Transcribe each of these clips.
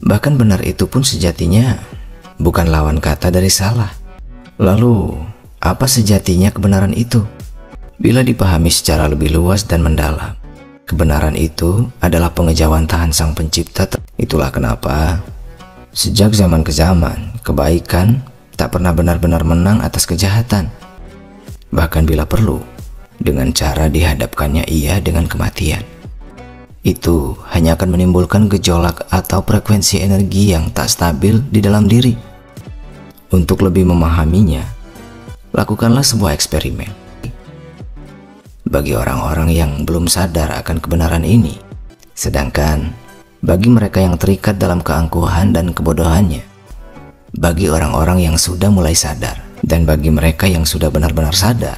Bahkan benar itu pun sejatinya bukan lawan kata dari salah. Lalu, apa sejatinya kebenaran itu? Bila dipahami secara lebih luas dan mendalam, kebenaran itu adalah pengejawantahan Sang Pencipta. Itulah kenapa sejak zaman ke zaman, kebaikan tak pernah benar-benar menang atas kejahatan. Bahkan bila perlu, dengan cara dihadapkannya ia dengan kematian. Itu hanya akan menimbulkan gejolak atau frekuensi energi yang tak stabil di dalam diri. Untuk lebih memahaminya, lakukanlah sebuah eksperimen. Bagi orang-orang yang belum sadar akan kebenaran ini, sedangkan bagi mereka yang terikat dalam keangkuhan dan kebodohannya, bagi orang-orang yang sudah mulai sadar, dan bagi mereka yang sudah benar-benar sadar.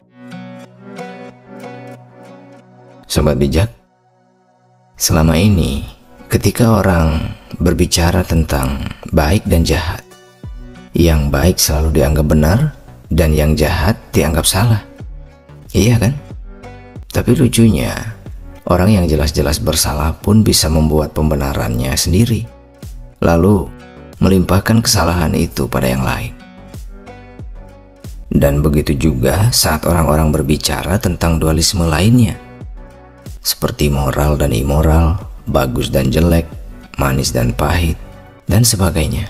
Sobat bijak, selama ini ketika orang berbicara tentang baik dan jahat, yang baik selalu dianggap benar dan yang jahat dianggap salah. Iya kan? Tapi lucunya, orang yang jelas-jelas bersalah pun bisa membuat pembenarannya sendiri, lalu melimpahkan kesalahan itu pada yang lain. Dan begitu juga saat orang-orang berbicara tentang dualisme lainnya, seperti moral dan immoral, bagus dan jelek, manis dan pahit, dan sebagainya.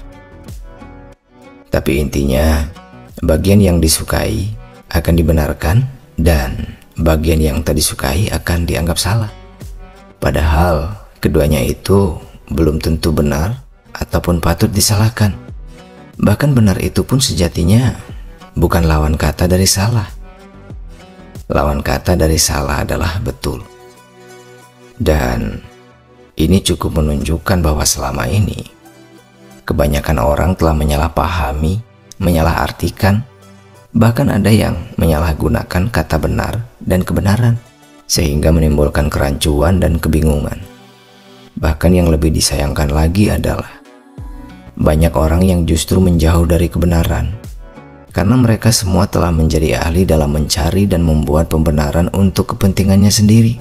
Tapi intinya, bagian yang disukai akan dibenarkan dan bagian yang tak disukai akan dianggap salah. Padahal keduanya itu belum tentu benar ataupun patut disalahkan. Bahkan benar itu pun sejatinya bukan lawan kata dari salah. Lawan kata dari salah adalah betul. Dan ini cukup menunjukkan bahwa selama ini kebanyakan orang telah menyalahpahami, menyalahartikan, bahkan ada yang menyalahgunakan kata benar dan kebenaran, sehingga menimbulkan kerancuan dan kebingungan. Bahkan yang lebih disayangkan lagi adalah banyak orang yang justru menjauh dari kebenaran, karena mereka semua telah menjadi ahli dalam mencari dan membuat pembenaran untuk kepentingannya sendiri.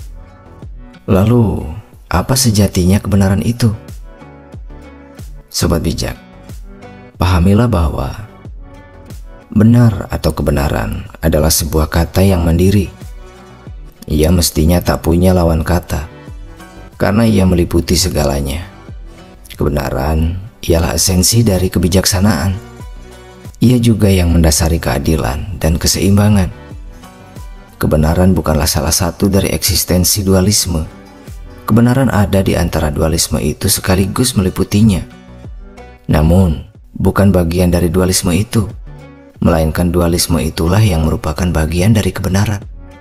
Lalu, apa sejatinya kebenaran itu? Sobat bijak, pahamilah bahwa benar atau kebenaran adalah sebuah kata yang mandiri. Ia mestinya tak punya lawan kata, karena ia meliputi segalanya. Kebenaran ialah esensi dari kebijaksanaan. Ia juga yang mendasari keadilan dan keseimbangan. Kebenaran bukanlah salah satu dari eksistensi dualisme. Kebenaran ada di antara dualisme itu sekaligus meliputinya. Namun, bukan bagian dari dualisme itu, melainkan dualisme itulah yang merupakan bagian dari kebenaran.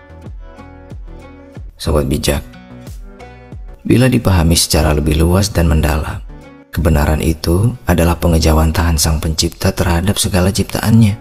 Sobat bijak, bila dipahami secara lebih luas dan mendalam, kebenaran itu adalah pengejawantahan Sang Pencipta terhadap segala ciptaannya.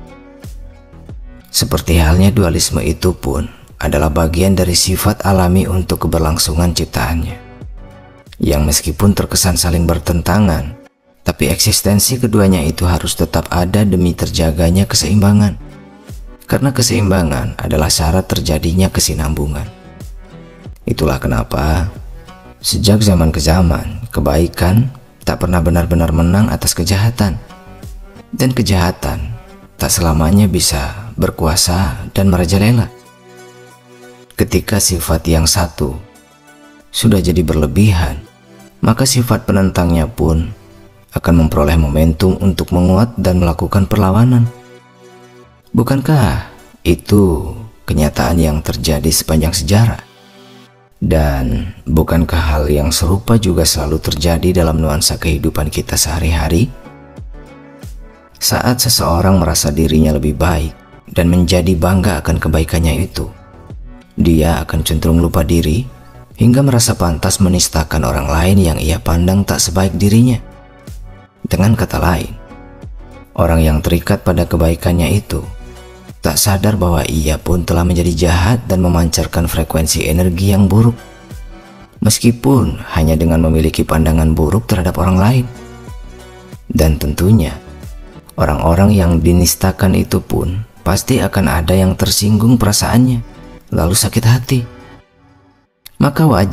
Seperti halnya dualisme itu pun adalah bagian dari sifat alami untuk keberlangsungan ciptaannya, yang meskipun terkesan saling bertentangan, tapi eksistensi keduanya itu harus tetap ada demi terjaganya keseimbangan, karena keseimbangan adalah syarat terjadinya kesinambungan. Itulah kenapa sejak zaman ke zaman, kebaikan tak pernah benar-benar menang atas kejahatan, dan kejahatan tak selamanya bisa berkuasa dan merajalela. Ketika sifat yang satu sudah jadi berlebihan, maka sifat penentangnya pun akan memperoleh momentum untuk menguat dan melakukan perlawanan. Bukankah itu kenyataan yang terjadi sepanjang sejarah? Dan bukankah hal yang serupa juga selalu terjadi dalam nuansa kehidupan kita sehari-hari? Saat seseorang merasa dirinya lebih baik dan menjadi bangga akan kebaikannya itu, dia akan cenderung lupa diri hingga merasa pantas menistakan orang lain yang ia pandang tak sebaik dirinya. Dengan kata lain, orang yang terikat pada kebaikannya itu tak sadar bahwa ia pun telah menjadi jahat dan memancarkan frekuensi energi yang buruk, meskipun hanya dengan memiliki pandangan buruk terhadap orang lain. Dan tentunya, orang-orang yang dinistakan itu pun pasti akan ada yang tersinggung perasaannya, lalu sakit hati. Maka wajar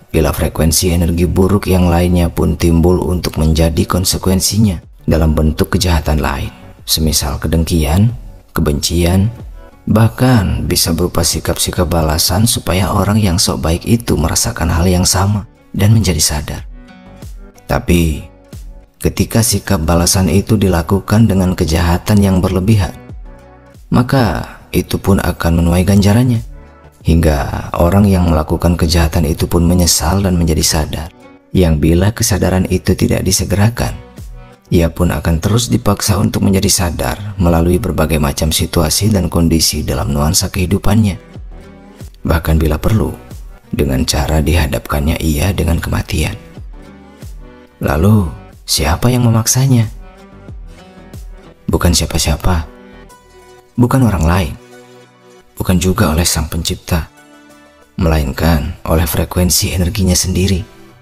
bila frekuensi energi buruk yang lainnya pun timbul untuk menjadi konsekuensinya dalam bentuk kejahatan lain, semisal kedengkian, kebencian, bahkan bisa berupa sikap-sikap balasan supaya orang yang sok baik itu merasakan hal yang sama dan menjadi sadar. Tapi ketika sikap balasan itu dilakukan dengan kejahatan yang berlebihan, maka itu pun akan menuai ganjarannya, hingga orang yang melakukan kejahatan itu pun menyesal dan menjadi sadar, yang bila kesadaran itu tidak disegerakan, ia pun akan terus dipaksa untuk menjadi sadar melalui berbagai macam situasi dan kondisi dalam nuansa kehidupannya, bahkan bila perlu dengan cara dihadapkannya ia dengan kematian. Lalu siapa yang memaksanya? Bukan siapa-siapa, bukan orang lain, bukan juga oleh Sang Pencipta, melainkan oleh frekuensi energinya sendiri.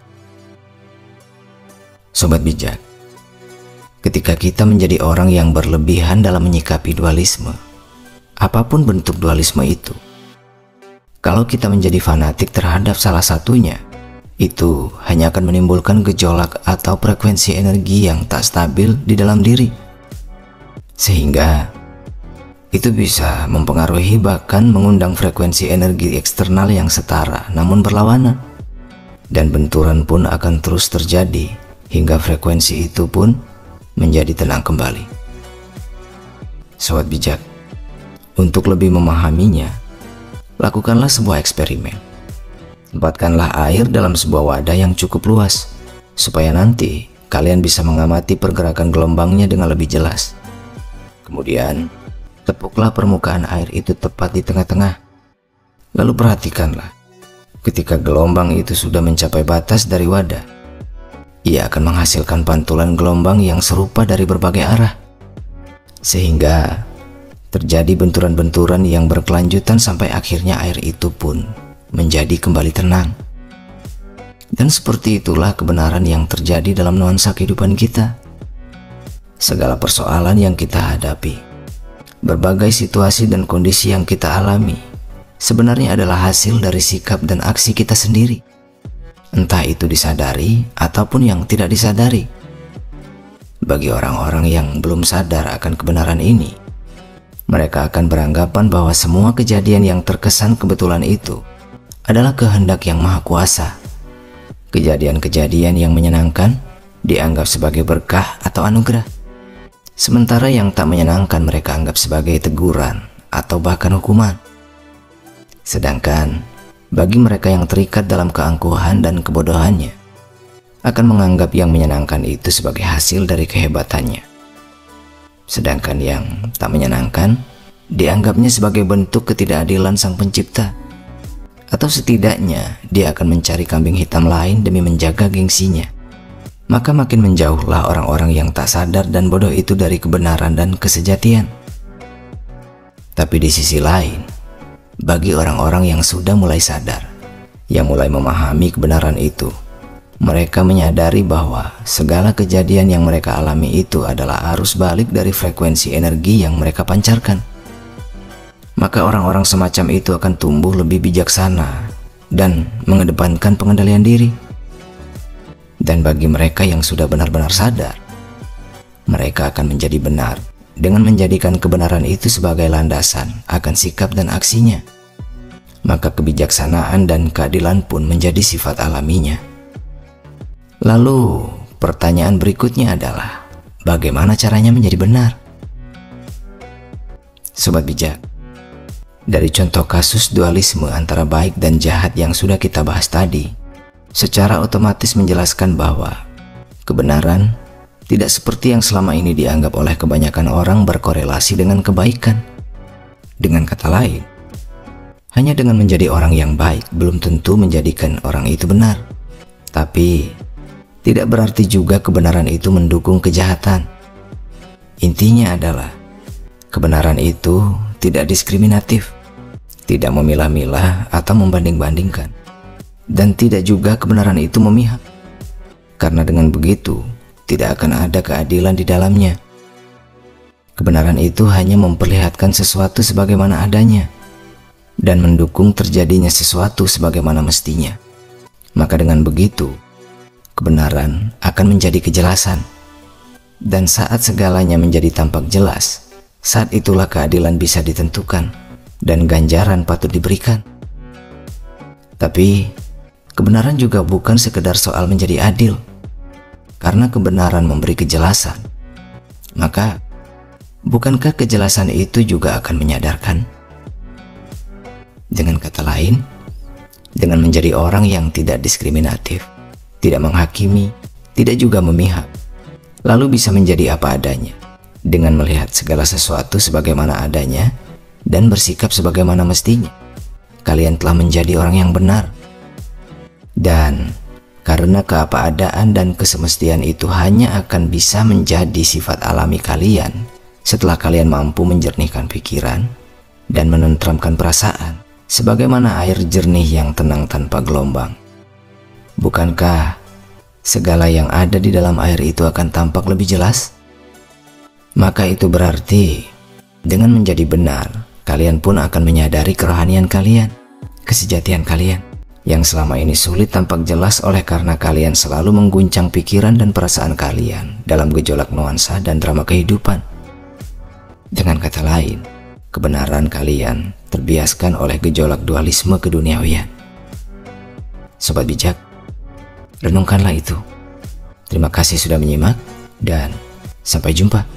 Sobat bijak, ketika kita menjadi orang yang berlebihan dalam menyikapi dualisme, apapun bentuk dualisme itu, kalau kita menjadi fanatik terhadap salah satunya, itu hanya akan menimbulkan gejolak atau frekuensi energi yang tak stabil di dalam diri, sehingga itu bisa mempengaruhi bahkan mengundang frekuensi energi eksternal yang setara namun berlawanan, dan benturan pun akan terus terjadi hingga frekuensi itu pun menjadi tenang kembali. Sobat bijak, untuk lebih memahaminya, lakukanlah sebuah eksperimen. Tempatkanlah air dalam sebuah wadah yang cukup luas, supaya nanti kalian bisa mengamati pergerakan gelombangnya dengan lebih jelas. Kemudian, tepuklah permukaan air itu tepat di tengah-tengah. Lalu perhatikanlah, ketika gelombang itu sudah mencapai batas dari wadah, ia akan menghasilkan pantulan gelombang yang serupa dari berbagai arah, sehingga terjadi benturan-benturan yang berkelanjutan sampai akhirnya air itu pun menjadi kembali tenang. Dan seperti itulah kebenaran yang terjadi dalam nuansa kehidupan kita. Segala persoalan yang kita hadapi, berbagai situasi dan kondisi yang kita alami, sebenarnya adalah hasil dari sikap dan aksi kita sendiri, entah itu disadari ataupun yang tidak disadari. Bagi orang-orang yang belum sadar akan kebenaran ini, mereka akan beranggapan bahwa semua kejadian yang terkesan kebetulan itu adalah kehendak yang maha kuasa. Kejadian-kejadian yang menyenangkan dianggap sebagai berkah atau anugerah, sementara yang tak menyenangkan mereka anggap sebagai teguran atau bahkan hukuman. Sedangkan bagi mereka yang terikat dalam keangkuhan dan kebodohannya, akan menganggap yang menyenangkan itu sebagai hasil dari kehebatannya, sedangkan yang tak menyenangkan dianggapnya sebagai bentuk ketidakadilan Sang Pencipta, atau setidaknya dia akan mencari kambing hitam lain demi menjaga gengsinya. Maka makin menjauhlah orang-orang yang tak sadar dan bodoh itu dari kebenaran dan kesejatian. Tapi di sisi lain, bagi orang-orang yang sudah mulai sadar, yang mulai memahami kebenaran itu, mereka menyadari bahwa segala kejadian yang mereka alami itu adalah arus balik dari frekuensi energi yang mereka pancarkan. Maka orang-orang semacam itu akan tumbuh lebih bijaksana dan mengedepankan pengendalian diri. Dan bagi mereka yang sudah benar-benar sadar, mereka akan menjadi benar dengan menjadikan kebenaran itu sebagai landasan akan sikap dan aksinya. Maka kebijaksanaan dan keadilan pun menjadi sifat alaminya. Lalu pertanyaan berikutnya adalah, bagaimana caranya menjadi benar? Sobat bijak, dari contoh kasus dualisme antara baik dan jahat yang sudah kita bahas tadi, secara otomatis menjelaskan bahwa kebenaran tidak seperti yang selama ini dianggap oleh kebanyakan orang berkorelasi dengan kebaikan. Dengan kata lain, hanya dengan menjadi orang yang baik belum tentu menjadikan orang itu benar. Tapi tidak berarti juga kebenaran itu mendukung kejahatan. Intinya adalah kebenaran itu tidak diskriminatif, tidak memilah-milah atau membanding-bandingkan, dan tidak juga kebenaran itu memihak. Karena dengan begitu, tidak akan ada keadilan di dalamnya. Kebenaran itu hanya memperlihatkan sesuatu sebagaimana adanya, dan mendukung terjadinya sesuatu sebagaimana mestinya. Maka dengan begitu, kebenaran akan menjadi kejelasan. Dan saat segalanya menjadi tampak jelas, saat itulah keadilan bisa ditentukan dan ganjaran patut diberikan. Tapi, kebenaran juga bukan sekedar soal menjadi adil. Karena kebenaran memberi kejelasan, maka bukankah kejelasan itu juga akan menyadarkan? Dengan kata lain, dengan menjadi orang yang tidak diskriminatif, tidak menghakimi, tidak juga memihak, lalu bisa menjadi apa adanya, dengan melihat segala sesuatu sebagaimana adanya dan bersikap sebagaimana mestinya, kalian telah menjadi orang yang benar. Dan karena keapaadaan dan kesemestian itu hanya akan bisa menjadi sifat alami kalian setelah kalian mampu menjernihkan pikiran dan menenteramkan perasaan, sebagaimana air jernih yang tenang tanpa gelombang. Bukankah segala yang ada di dalam air itu akan tampak lebih jelas? Maka itu berarti dengan menjadi benar, kalian pun akan menyadari kerohanian kalian, kesejatian kalian, yang selama ini sulit tampak jelas oleh karena kalian selalu mengguncang pikiran dan perasaan kalian dalam gejolak nuansa dan drama kehidupan. Dengan kata lain, kebenaran kalian terbiaskan oleh gejolak dualisme keduniawian. Sobat bijak, renungkanlah itu. Terima kasih sudah menyimak dan sampai jumpa.